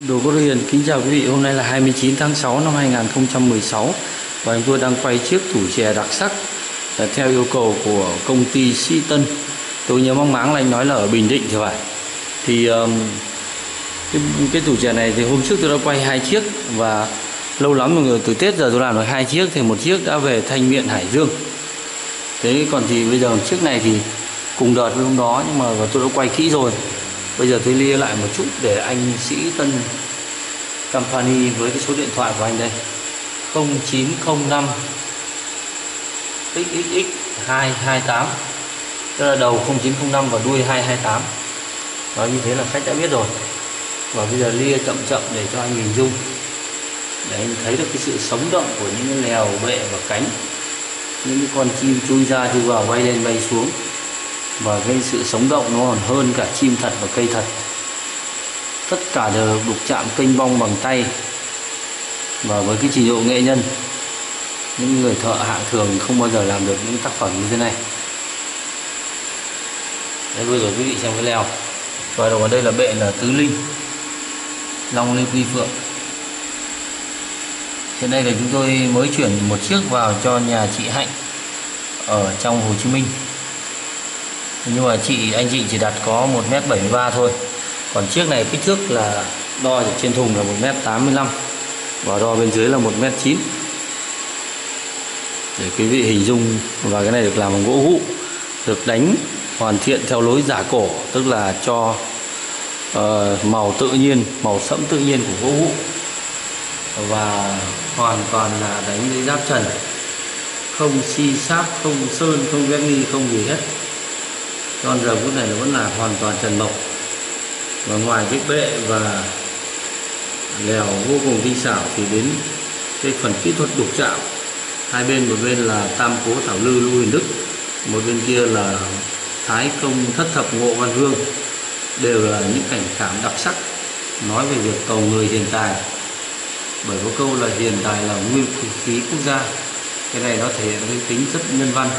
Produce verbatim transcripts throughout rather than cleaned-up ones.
Đồ gỗ Đức Hiền kính chào quý vị. Hôm nay là hai mươi chín tháng sáu năm hai nghìn không trăm mười sáu và chúng tôi đang quay chiếc tủ chè đặc sắc theo yêu cầu của công ty Sĩ Tân. Tôi nhớ mong máng là anh nói là ở Bình Định thì phải. Thì um, cái, cái tủ chè này thì hôm trước tôi đã quay hai chiếc và lâu lắm rồi, từ Tết giờ tôi làm được hai chiếc, thì một chiếc đã về Thanh Miện, Hải Dương. Thế còn thì bây giờ chiếc này thì cùng đợt với hôm đó, nhưng mà tôi đã quay kỹ rồi. Bây giờ tôi lia lại một chút để anh Sĩ Tân Company với cái số điện thoại của anh đây: không chín không năm x x x hai hai tám, tức là đầu không chín không năm và đuôi hai hai tám. Nói như thế là khách đã biết rồi. Và bây giờ lia chậm chậm để cho anh hình dung, để anh thấy được cái sự sống động của những cái lèo, bệ và cánh, những cái con chim chui ra chui vào, bay lên bay xuống, và cái sự sống động nó còn hơn cả chim thật và cây thật. Tất cả đều đục chạm kênh bong bằng tay, và với cái trình độ nghệ nhân, những người thợ hạng thường không bao giờ làm được những tác phẩm như thế này. Đấy, bây giờ quý vị xem cái lèo. Và đầu ở đây là bệ là tứ linh, long lê quy phượng. Hiện nay là chúng tôi mới chuyển một chiếc vào cho nhà chị Hạnh ở trong Hồ Chí Minh. Nhưng mà chị anh chị chỉ đặt có một mét bảy mươi ba thôi. Còn chiếc này kích thước là đo trên thùng là một mét tám mươi lăm và đo bên dưới là một mét chín, để quý vị hình dung. Và cái này được làm bằng gỗ hũ, được đánh hoàn thiện theo lối giả cổ, tức là cho uh, màu tự nhiên, màu sẫm tự nhiên của gỗ hũ, và hoàn toàn là đánh với giáp trần, không xi sáp, không sơn, không verni, không gì hết. Còn giờ phút này nó vẫn là hoàn toàn trần mộc. Và ngoài cái bệ và lèo vô cùng tinh xảo thì đến cái phần kỹ thuật đục chạm. Hai bên, một bên là tam cố Thảo Lư Lưu Huyền Đức, một bên kia là Thái Công Thất Thập Ngộ Văn Vương, đều là những cảnh khảm đặc sắc, nói về việc cầu người hiền tài. Bởi có câu là hiền tài là nguyên khí quốc gia. Cái này nó thể hiện cái tính rất nhân văn,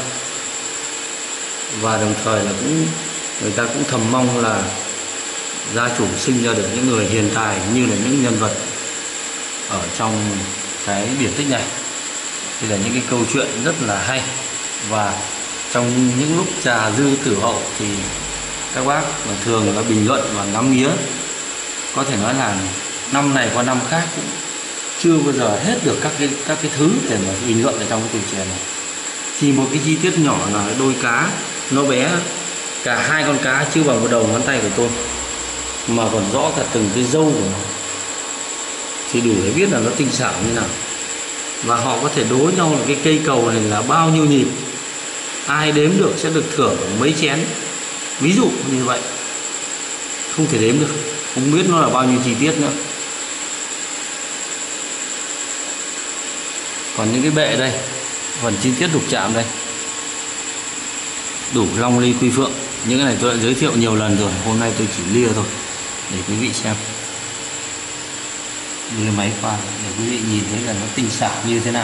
và đồng thời là cũng người ta cũng thầm mong là gia chủ sinh ra được những người hiền tài như là những nhân vật ở trong cái điển tích này. Đây là những cái câu chuyện rất là hay. Và trong những lúc trà dư tử hậu thì các bác thường là bình luận và ngắm nghía, có thể nói là năm này qua năm khác cũng chưa bao giờ hết được các cái các cái thứ để mà bình luận ở trong cái tủ chè này. Chỉ một cái chi tiết nhỏ là đôi cá nó bé, cả hai con cá chưa bằng một đầu ngón tay của tôi, mà còn rõ cả từng cái râu của nó, thì đủ để biết là nó tinh xảo như nào. Và họ có thể đố nhau là cái cây cầu này là bao nhiêu nhịp, ai đếm được sẽ được thưởng mấy chén, ví dụ như vậy. Không thể đếm được, không biết nó là bao nhiêu chi tiết nữa. Còn những cái bệ đây, phần chi tiết đục chạm đây, đủ long ly quy phượng. Những cái này tôi đã giới thiệu nhiều lần rồi, hôm nay tôi chỉ lia thôi để quý vị xem. Lia máy qua để quý vị nhìn thấy là nó tinh xảo như thế nào.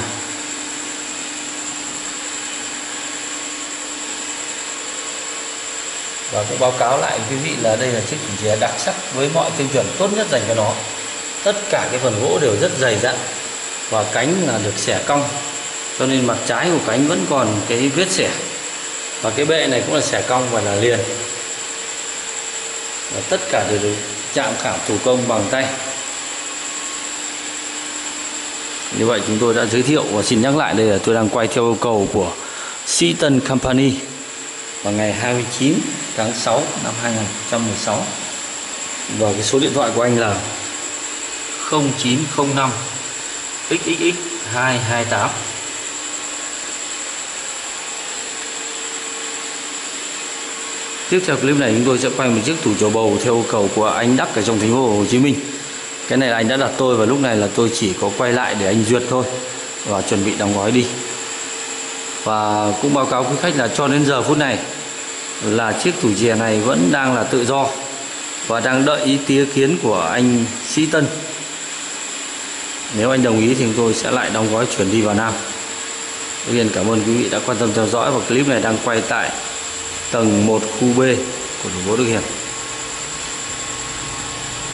Và cũng báo cáo lại quý vị là đây là chiếc tủ chè đặc sắc với mọi tiêu chuẩn tốt nhất dành cho nó. Tất cả cái phần gỗ đều rất dày dặn, và cánh là được xẻ cong, cho nên mặt trái của cánh vẫn còn cái vết xẻ. Và cái bệ này cũng là xẻ cong và là liền. Và tất cả đều được chạm khảm thủ công bằng tay. Như vậy chúng tôi đã giới thiệu, và xin nhắc lại đây là tôi đang quay theo yêu cầu của Sĩ Tân Company vào ngày hai mươi chín tháng sáu năm hai nghìn không trăm mười sáu. Và cái số điện thoại của anh là không chín không năm x x x hai hai tám. Tiếp theo clip này chúng tôi sẽ quay một chiếc tủ chầu bầu theo yêu cầu của anh Đắc ở trong thành phố Hồ Chí Minh. Cái này là anh đã đặt tôi, và lúc này là tôi chỉ có quay lại để anh duyệt thôi và chuẩn bị đóng gói đi. Và cũng báo cáo quý khách là cho đến giờ phút này là chiếc tủ chè này vẫn đang là tự do và đang đợi ý ý kiến của anh Sĩ Tân. Nếu anh đồng ý thì chúng tôi sẽ lại đóng gói chuyển đi vào Nam. Tôi xin cảm ơn quý vị đã quan tâm theo dõi, và clip này đang quay tại tầng một khu B của đồ gỗ Đức Hiền.